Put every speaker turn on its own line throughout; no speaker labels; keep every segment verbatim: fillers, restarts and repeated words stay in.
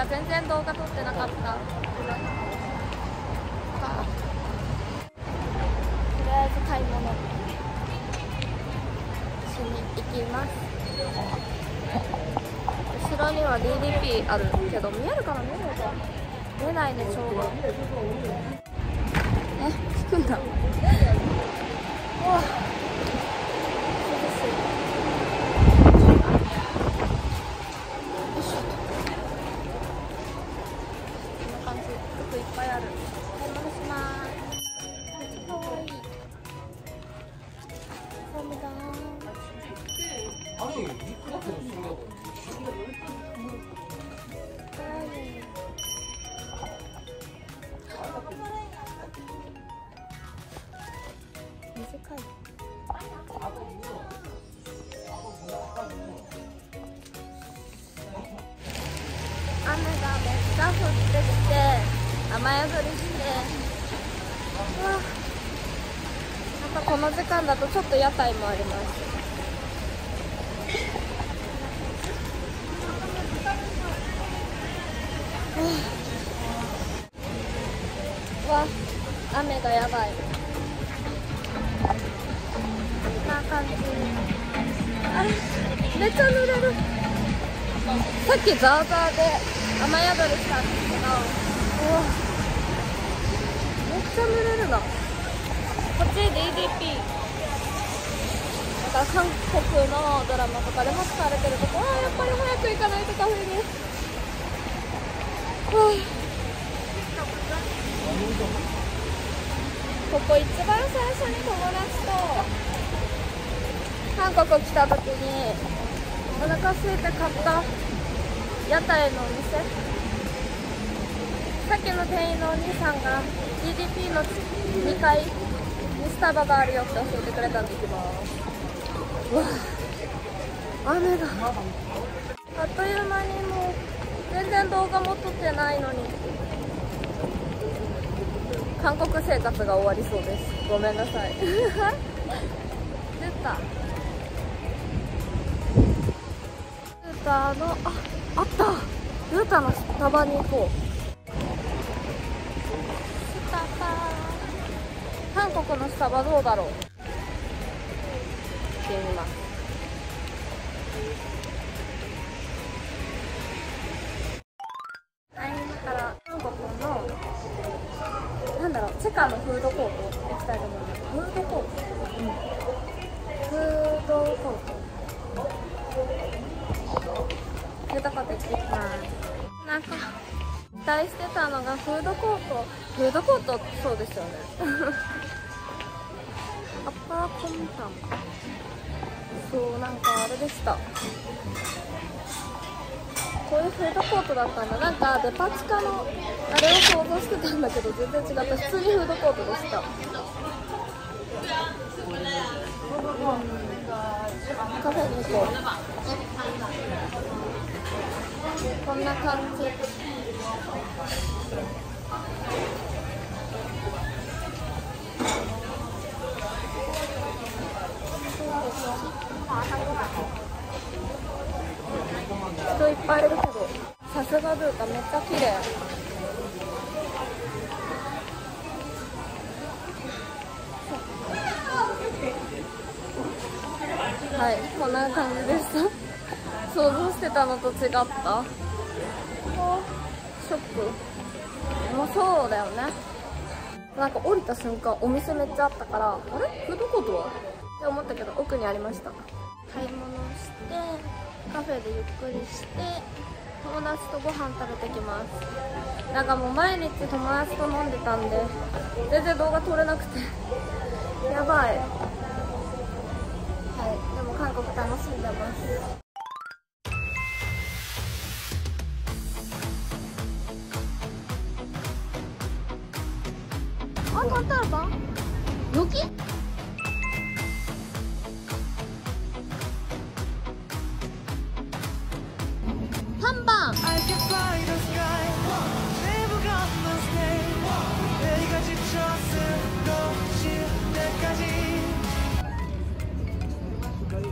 全然動画撮ってなかった。とりあえず買い物しに行きます。後ろには ディーディーピー あるけど、見えるかな、見えるかな、見えないね、ちょうど。え、引くんだ。うわ、雨がめっちゃ降ってきて、雨宿りして、うわ、なんかこの時間だとちょっと屋台もあります。うわ、雨がやばい。こんな感じ。あれ、めっちゃ濡れる。さっきザーザーで雨宿りしたんですけど、うわ、めっちゃ濡れるな。こっち ディーディーピー、 なんか韓国のドラマとかでも使われてるとこ、あー、やっぱり早く行かないとカフェに。ここ一番最初に友達と韓国来た時にお腹空いて買った屋台のお店、さっきの店員のお兄さんが ディーディーピー のにかいにスタバがあるよって教えてくれたんで行きます。うわ、雨があっという間に、もう全然動画も撮ってないのに韓国生活が終わりそうです。ごめんなさい。出た。ルーターの、あ、あった。ルーターのスタバに行こう。スタバ。韓国のスタバどうだろう。行ってみます。はい、今から韓国のなんだろう、チェカのフードコート行きたいと思います。フードコート、うん、フードコートフードコート行ってきます。なんか期待してたのがフードコート、フードコートそうですよね。アッパーコンタン、そう、なんかあれでした。こういうフードコートだったんだ。なんかデパ地下のあれを想像してたんだけど全然違った。普通にフードコートでした。カフェに行こう。こんな感じ。人いっぱいいるけど、さすがルータめっちゃ綺麗。はい、こんな感じでした。想像してたのと違った。ショック。もうそうだよね。なんか降りた瞬間お店めっちゃあったから、あれフードコートはって思ったけど奥にありました。買い物してカフェでゆっくりして友達とご飯食べてきます。なんかもう毎日友達と飲んでたんで全然動画撮れなくてやばい。はい、でも韓国楽しんでます。あ、タンタルバンよきパンバン。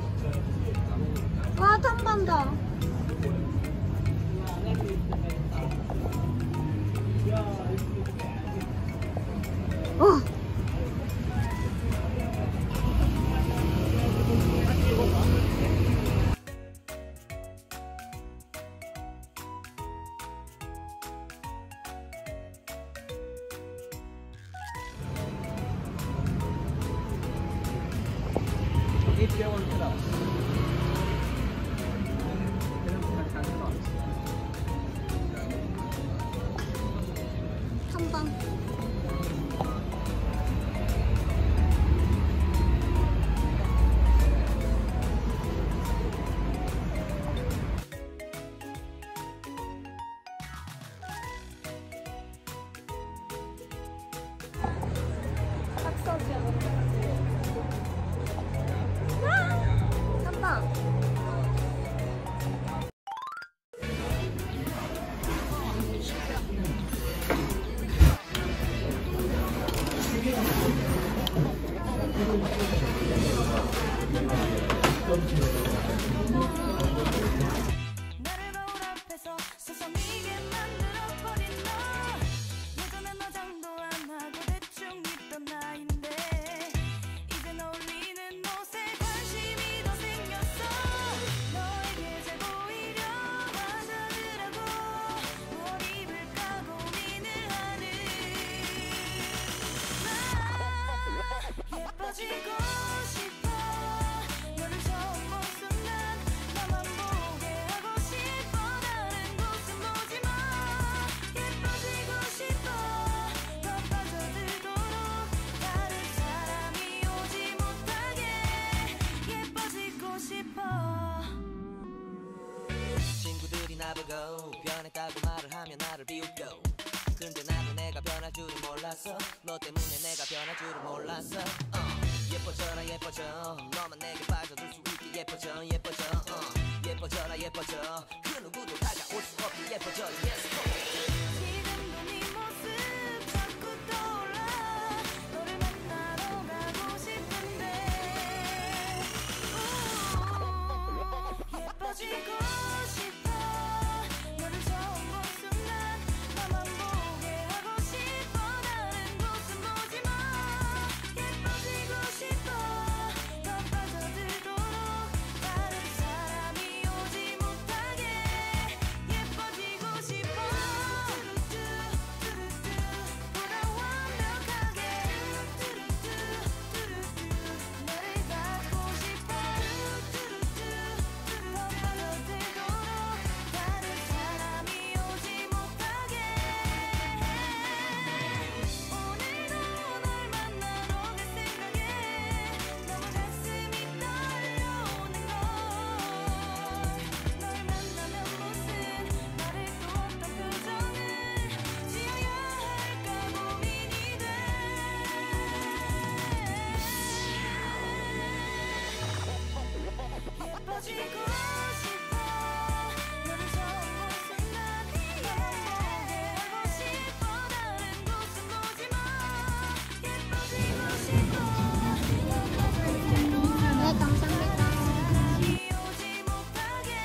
わあ、タンバンだ。 어. 탐방. 탐방.
나를 거울 앞에서 서성이게 만들어버린 너. 예전엔 화장도 안 하고 대충 입던 나인데 이젠 어울리는 옷에 관심이 더 생겼어. 너에게 잘 보이려 화장을 하고 무엇 입을까 고민을 하는 나. 예뻐지고 싶어. 너를 처음 본 순간 나만 보게 하고 싶어. 다른 곳은 보지 마. 예뻐지고 싶어. 더 빠져들도록 다른 사람이 오지 못하게 예뻐지고 싶어.
친구들이 나보고 변했다고 말을 하면 나를 비웃고 근데 나도 내가 변할 줄은 몰랐어. 너 때문에 내가 변할 줄은 몰랐어. 어. 예뻐져라 예뻐져 너만 내게 빠져들 수 있게 예뻐져 예뻐져 어. 예뻐져라 예뻐져 그 누구도 다가올 수 없게 예뻐져 yes
지금도 네 모습 자꾸 떠올라. 너를 만나러 가고 싶은데 우 예뻐지고 싶어. 너를 처음 본 순간 나만 보게 하고 싶어. 다른 곳은 보지 마. 예뻐지고 싶어. 더 빠져들도록 다른 사람이 오지 못하게 예뻐지고 싶어. 보다 완벽하게 너를 갖고 싶어. 더 빠져들도록 다른 사람이 오지 못하게. 오늘도 널 만나러 갈 생각에 너무 가슴이 떨려오는 걸. 널 만나면 무슨 말을 또 어떤 표정을 지어야 할까 고민이 돼. 예뻐지고 싶어. 너를 처음 본 순간 나만 보게 하고 싶어. 다른 곳은 보지 마. 예뻐지고 싶어.
네, 감사합니다.
이 오지 못하게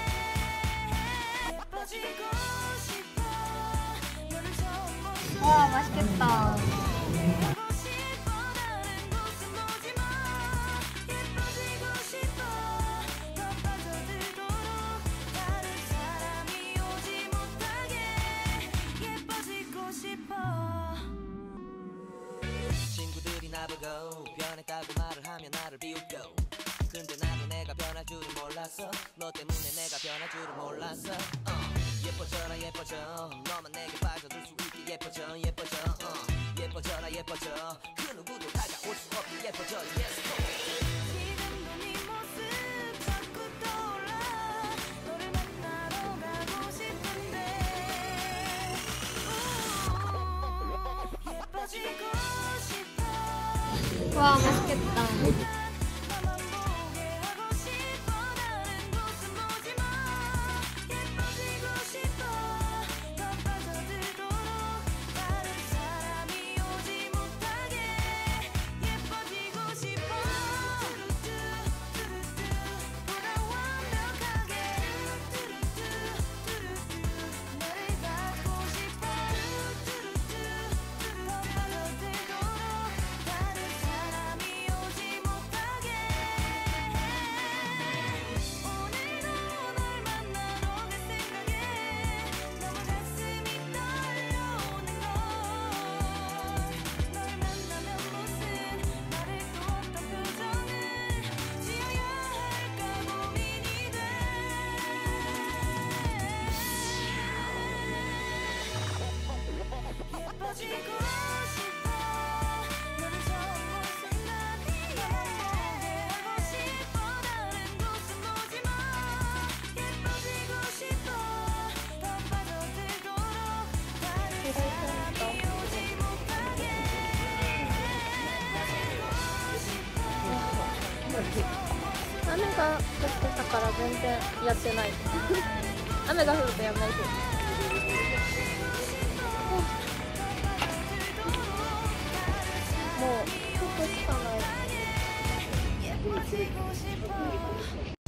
예뻐지고 싶어. 너를 처음 본 순간
와, 맛있겠다.
하고 싶어. 다른 곳은 보지 마. 예뻐지고 싶어. 더 빠져들도록 다른 사람이 오지 못하게 예뻐지고 싶어.
친구들이 나보고 변했다고 말을 하면 나를 비웃고 근데 나도 내가 변할 줄은 몰랐어. 너 때문에 내가 변할 줄은 몰랐어. 어. 예뻐져라 예뻐져 너만 내게 빠져들 수 있게 예뻐져 예뻐져 어. 예뻐져라 예뻐져 그 누구도 다가올 수 없게 예뻐져 yes
지금도 네 모습 자꾸 떠올라. 너를 만나러 가고 싶은데 우 예뻐지고 싶어.
와, 맛있겠다.
나만 보게 하고 싶어. 다른 곳은 보지 마. 예뻐지고 싶어. 더 빠져들도록 다른 사람이 오지 못하게 예뻐지고 싶어. 보다 완벽하게 너를 갖고 싶어. 더 빠져들도록
雨が降ってたから全然やってない雨が降るとやんないけどもうちょっとしかない。